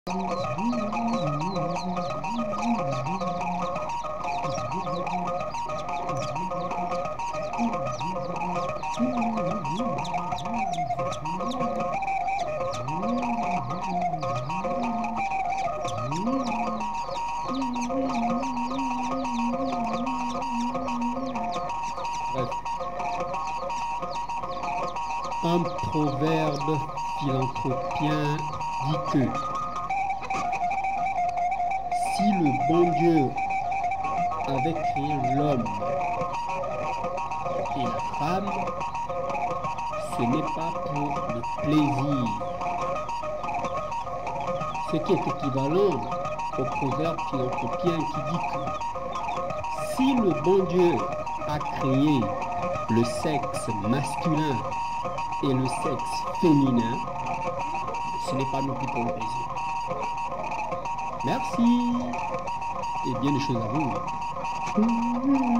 Un proverbe philanthropien dit que si le bon Dieu avait créé l'homme et la femme, ce n'est pas pour le plaisir. Ce qui est équivalent au proverbe philanthropien qui dit que si le bon Dieu a créé le sexe masculin et le sexe féminin, ce n'est pas non plus pour le plaisir. Merci et bien des choses à vous.